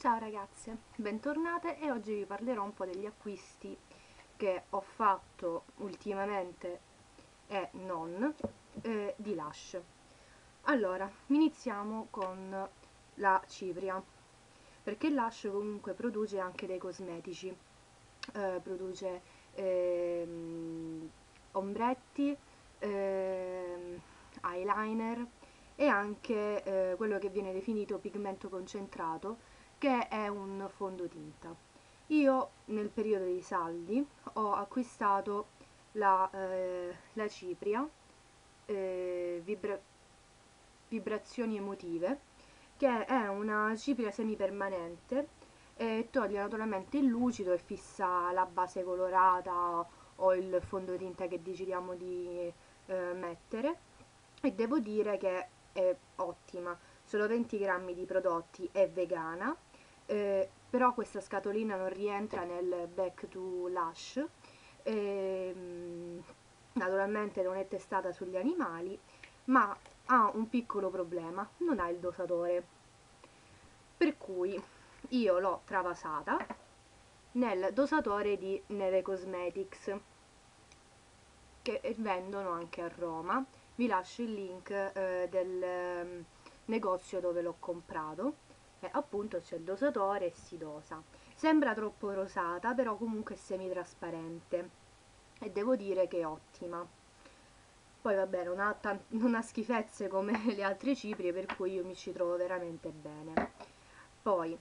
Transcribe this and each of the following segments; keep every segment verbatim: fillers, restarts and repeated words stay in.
Ciao ragazze, bentornate e oggi vi parlerò un po' degli acquisti che ho fatto ultimamente e non eh, di Lush. Allora, iniziamo con la cipria, perché Lush comunque produce anche dei cosmetici, eh, produce ehm, ombretti, ehm, eyeliner e anche eh, quello che viene definito pigmento concentrato, che è un fondotinta. Io nel periodo dei saldi ho acquistato la, eh, la cipria eh, vibra- vibrazioni emotive, che è una cipria semipermanente e toglie naturalmente il lucido e fissa la base colorata o il fondotinta che decidiamo di eh, mettere, e devo dire che è ottima. Solo venti grammi di prodotti, è vegana, eh, però questa scatolina non rientra nel Back to Lush, ehm, naturalmente non è testata sugli animali, ma ha un piccolo problema: non ha il dosatore, per cui io l'ho travasata nel dosatore di Neve Cosmetics, che vendono anche a Roma. Vi lascio il link eh, del eh, negozio dove l'ho comprato, e appunto c'è il dosatore e si dosa. Sembra troppo rosata, però comunque è semitrasparente e devo dire che è ottima. Poi vabbè, non ha, tan- non ha schifezze come le altre ciprie, per cui io mi ci trovo veramente bene. Poi,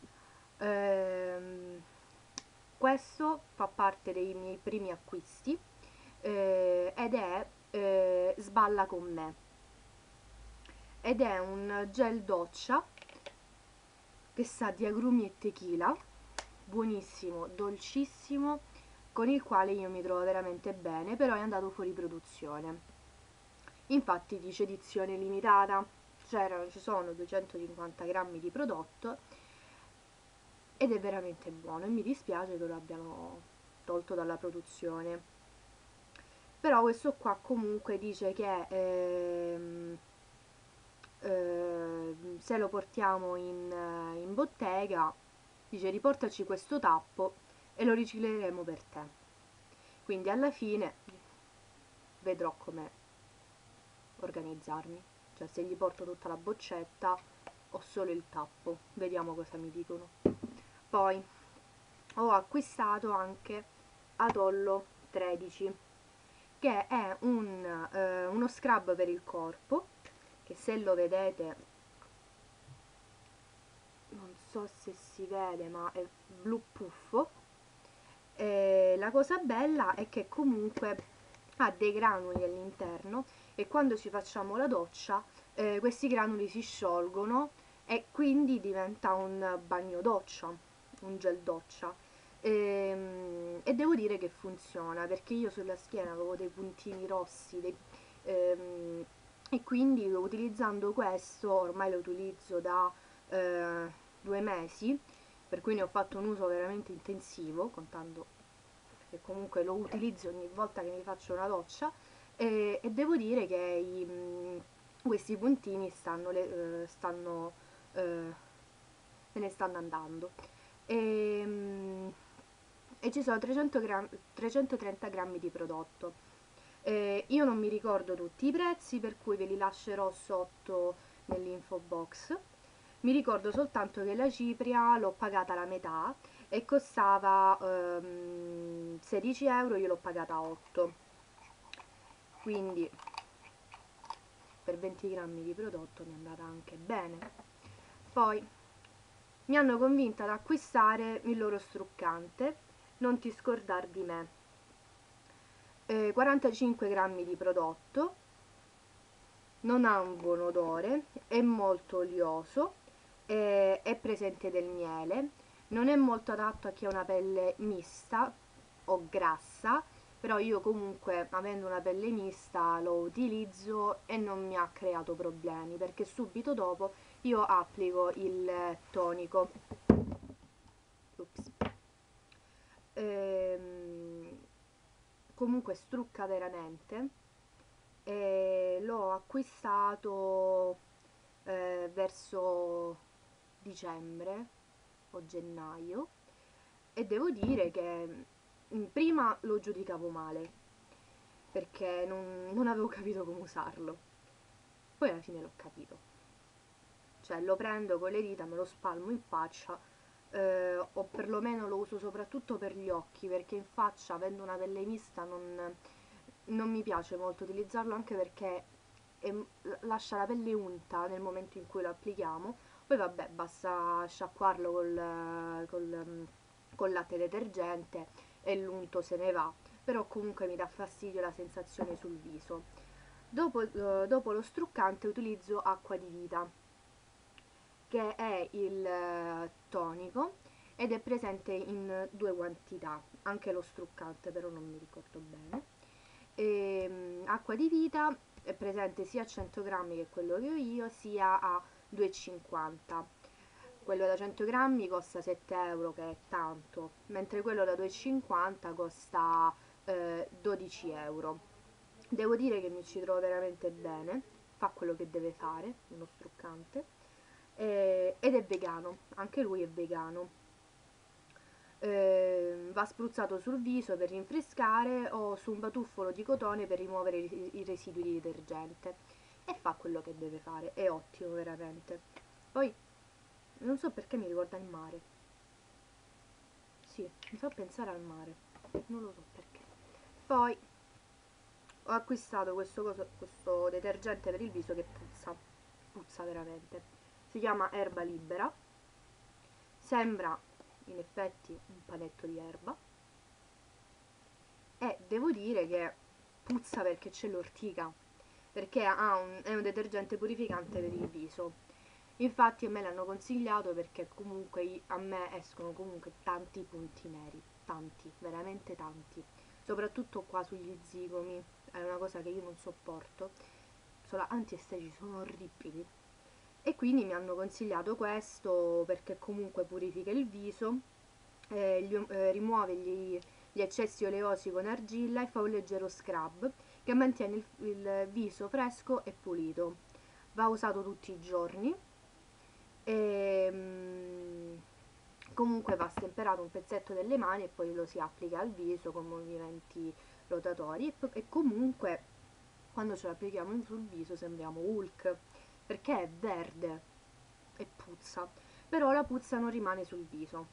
ehm, questo fa parte dei miei primi acquisti, eh, ed è eh, Sballa con me, ed è un gel doccia che sa di agrumi e tequila, buonissimo, dolcissimo, con il quale io mi trovo veramente bene, però è andato fuori produzione. Infatti dice edizione limitata, c'erano, ci sono duecentocinquanta grammi di prodotto ed è veramente buono, e mi dispiace che lo abbiano tolto dalla produzione. Però questo qua comunque dice che ehm, eh, se lo portiamo in, eh, in bottega, dice riportaci questo tappo e lo ricicleremo per te. Quindi alla fine vedrò come organizzarmi, cioè se gli porto tutta la boccetta o solo il tappo, vediamo cosa mi dicono. Poi ho acquistato anche Atollo tredici, che è un, eh, uno scrub per il corpo, che se lo vedete, non so se si vede, ma è blu puffo. E la cosa bella è che comunque ha dei granuli all'interno, e quando ci facciamo la doccia eh, questi granuli si sciolgono e quindi diventa un bagno doccia, un gel doccia. E, e devo dire che funziona, perché io sulla schiena avevo dei puntini rossi, dei, ehm, e quindi utilizzando questo, ormai lo utilizzo da eh, due mesi, per cui ne ho fatto un uso veramente intensivo, contando che comunque lo utilizzo ogni volta che mi faccio una doccia, e, e devo dire che i, mh, questi puntini stanno, le, eh, stanno eh, se ne stanno andando. E, mh, e ci sono trecento gram- trecentotrenta grammi di prodotto. Eh, io non mi ricordo tutti i prezzi, per cui ve li lascerò sotto nell'info box. Mi ricordo soltanto che la cipria l'ho pagata la metà e costava ehm, sedici euro, io l'ho pagata otto, quindi per venti grammi di prodotto mi è andata anche bene. Poi mi hanno convinta ad acquistare il loro struccante Non ti scordar di me, eh, quarantacinque grammi di prodotto, non ha un buon odore, è molto olioso, eh, è presente del miele, non è molto adatto a chi ha una pelle mista o grassa, però io comunque, avendo una pelle mista, lo utilizzo e non mi ha creato problemi, perché subito dopo io applico il tonico. Ups. Ehm, Comunque strucca veramente, e l'ho acquistato eh, verso dicembre, o gennaio, e devo dire che mm, prima lo giudicavo male perché non, non avevo capito come usarlo, poi alla fine l'ho capito. Cioè lo prendo con le dita, me lo spalmo in faccia, eh, o perlomeno lo uso soprattutto per gli occhi, perché in faccia, avendo una pelle mista, non, non mi piace molto utilizzarlo, anche perché è- lascia la pelle unta nel momento in cui lo applichiamo. Poi vabbè, basta sciacquarlo col, col, col latte detergente e l'unto se ne va, però comunque mi dà fastidio la sensazione sul viso. Dopo, eh, dopo lo struccante utilizzo acqua di vita, che è il eh, tonico ed è presente in due quantità, anche lo struccante però non mi ricordo bene. E, mm, acqua di vita è presente sia a cento grammi, che è quello che ho io, sia a due e cinquanta. Quello da cento grammi costa sette euro, che è tanto, mentre quello da due e cinquanta costa eh, dodici euro. Devo dire che mi ci trovo veramente bene, fa quello che deve fare, uno struccante, eh, ed è vegano, anche lui è vegano. Eh, va spruzzato sul viso per rinfrescare o su un batuffolo di cotone per rimuovere i, i residui di detergente, e fa quello che deve fare, è ottimo veramente. Poi non so perché mi ricorda il mare, sì, mi fa pensare al mare, non lo so perché. Poi ho acquistato questo, coso, questo detergente per il viso che puzza, puzza veramente. Si chiama Erba Libera, sembra in effetti un panetto di erba, e devo dire che puzza perché c'è l'ortica, perché ha un, è un detergente purificante per il viso. Infatti a me l'hanno consigliato perché comunque a me escono comunque tanti punti neri, tanti, veramente tanti, soprattutto qua sugli zigomi, è una cosa che io non sopporto, sono antiestetici, sono orribili. E quindi mi hanno consigliato questo perché comunque purifica il viso, eh, gli- eh, rimuove gli, gli eccessi oleosi con argilla e fa un leggero scrub che mantiene il, il viso fresco e pulito. Va usato tutti i giorni e mm, comunque va stemperato un pezzetto delle mani e poi lo si applica al viso con movimenti rotatori, e, po- e comunque quando ce l'applichiamo sul viso sembriamo Hulk, perché è verde e puzza, però la puzza non rimane sul viso,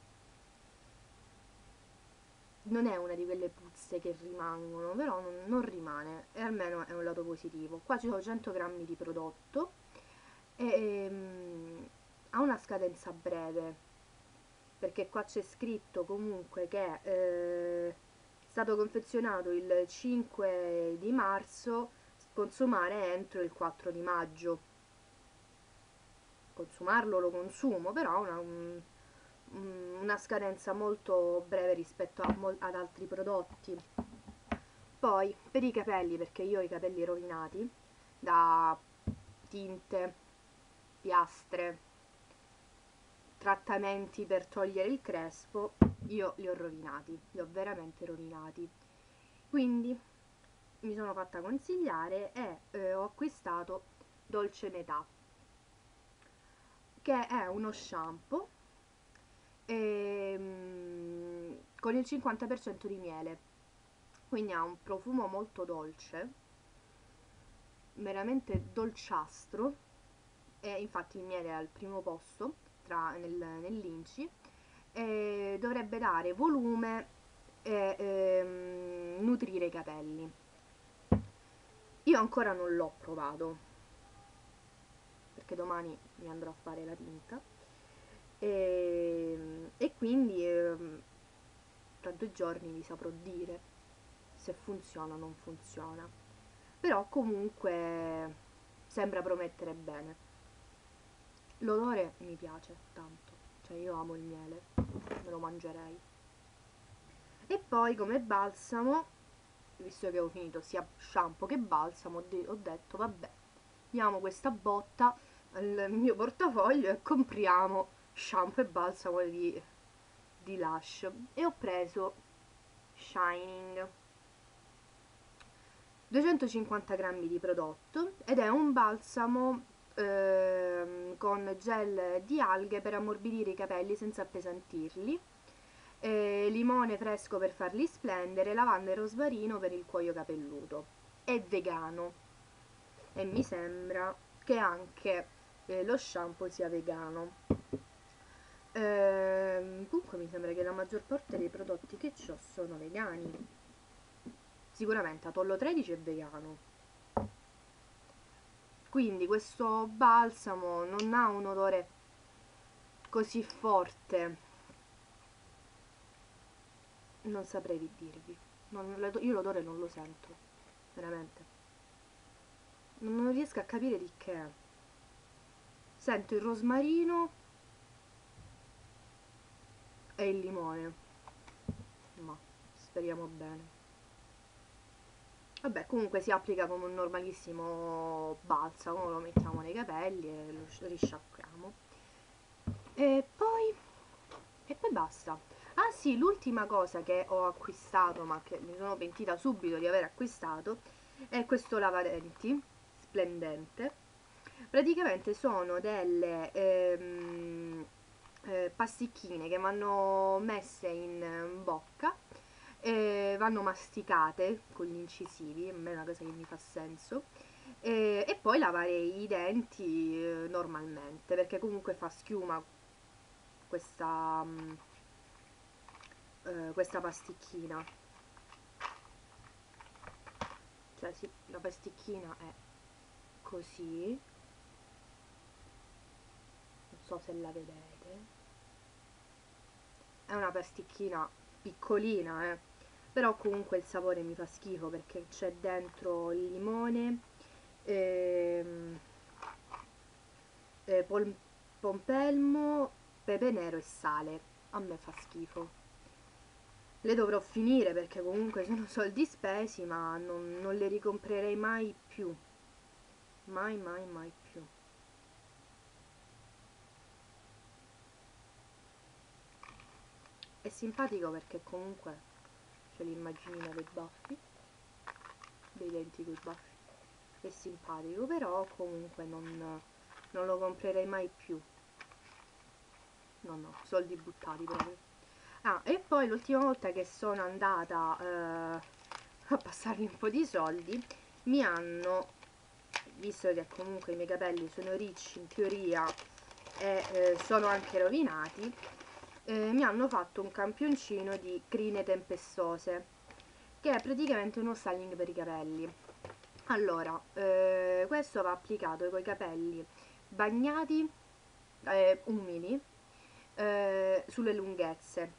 non è una di quelle puzze che rimangono, però non, non rimane, e almeno è un lato positivo. Qua ci sono cento grammi di prodotto e ehm, ha una scadenza breve, perché qua c'è scritto comunque che eh, è stato confezionato il cinque di marzo, consumare entro il quattro di maggio. Consumarlo lo consumo, però ha una, un- una scadenza molto breve rispetto a mol- ad altri prodotti. Poi per i capelli, perché io ho i capelli rovinati da tinte, piastre, trattamenti per togliere il crespo, io li ho rovinati, li ho veramente rovinati. Quindi mi sono fatta consigliare e eh, ho acquistato Dolce Metà, che è uno shampoo ehm, con il cinquanta per cento di miele, quindi ha un profumo molto dolce, veramente dolciastro, e infatti il miele è al primo posto tra, nel, nell'Inci, e dovrebbe dare volume e ehm, nutrire i capelli. Io ancora non l'ho provato perché domani mi andrò a fare la tinta e, e quindi ehm, tra due giorni vi saprò dire se funziona o non funziona, però comunque sembra promettere bene. L'odore mi piace tanto, cioè io amo il miele, me lo mangerei. E poi come balsamo, visto che ho finito sia shampoo che balsamo, ho, de- ho detto vabbè, diamo questa botta al mio portafoglio e compriamo shampoo e balsamo di, di Lush, e ho preso Shining, duecentocinquanta grammi di prodotto, ed è un balsamo ehm, con gel di alghe per ammorbidire i capelli senza appesantirli, eh, limone fresco per farli splendere, lavanda e rosmarino per il cuoio capelluto. È vegano e mi sembra che anche eh, lo shampoo sia vegano. Ehm, comunque mi sembra che la maggior parte dei prodotti che ho sono vegani. Sicuramente Atollo tredici è vegano. Quindi questo balsamo non ha un odore così forte. Non saprei dirvi. Non, io l'odore non lo sento. Veramente. Non riesco a capire di che è. Sento il rosmarino e il limone. Ma speriamo bene. Vabbè, comunque si applica come un normalissimo balsamo, lo mettiamo nei capelli e lo risciacquiamo. E poi... e poi basta. Ah sì, l'ultima cosa che ho acquistato, ma che mi sono pentita subito di aver acquistato, è questo lavadenti splendente. Praticamente sono delle ehm, eh, pasticchine che vanno messe in bocca, eh, vanno masticate con gli incisivi, a me è una cosa che mi fa senso, eh, e poi lavare i denti eh, normalmente, perché comunque fa schiuma questa, mh, eh, questa pasticchina. Cioè sì, la pasticchina è così, non so se la vedete, è una pasticchina piccolina, eh. Però comunque il sapore mi fa schifo perché c'è dentro il limone, ehm, eh, pol- pompelmo, pepe nero e sale. A me fa schifo. Le dovrò finire perché comunque sono soldi spesi, ma non, non le ricomprerei mai più. Mai, mai, mai più. È simpatico perché comunque c'è l'immaginina dei baffi, dei denti coi baffi. È simpatico, però comunque non, non lo comprerei mai più. No, no, soldi buttati proprio. Ah, e poi l'ultima volta che sono andata eh, a passargli un po' di soldi, mi hanno, visto che comunque i miei capelli sono ricci in teoria e eh, sono anche rovinati, eh, mi hanno fatto un campioncino di crine tempestose, che è praticamente uno styling per i capelli. Allora, eh, questo va applicato con i capelli bagnati, eh, umidi, eh, sulle lunghezze.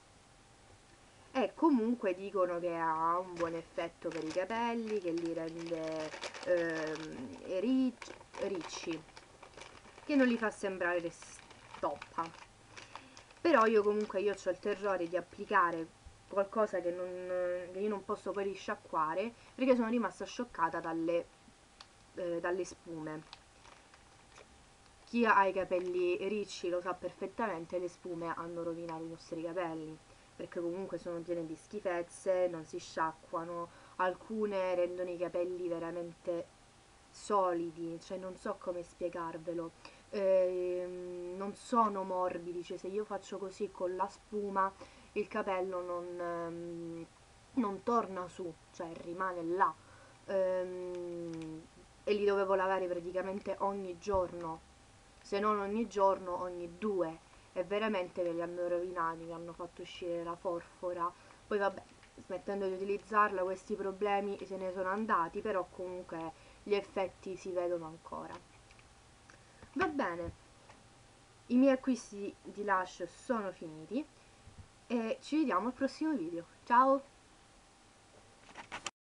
E comunque dicono che ha un buon effetto per i capelli, che li rende ehm, ricci, ricci, che non li fa sembrare stoppa. Però io comunque io ho il terrore di applicare qualcosa che, non, che io non posso poi risciacquare, perché sono rimasta scioccata dalle, eh, dalle spume. Chi ha i capelli ricci lo sa perfettamente, le spume hanno rovinato i nostri capelli, perché comunque sono piene di schifezze, non si sciacquano, alcune rendono i capelli veramente solidi, cioè non so come spiegarvelo, ehm, non sono morbidi, cioè se io faccio così con la spuma il capello non, ehm, non torna su, cioè rimane là, ehm, e li dovevo lavare praticamente ogni giorno, se non ogni giorno, ogni due, e veramente me li hanno rovinati, mi hanno fatto uscire la forfora. Poi vabbè, smettendo di utilizzarla questi problemi se ne sono andati, però comunque gli effetti si vedono ancora. Va bene, i miei acquisti di Lush sono finiti e ci vediamo al prossimo video. Ciao!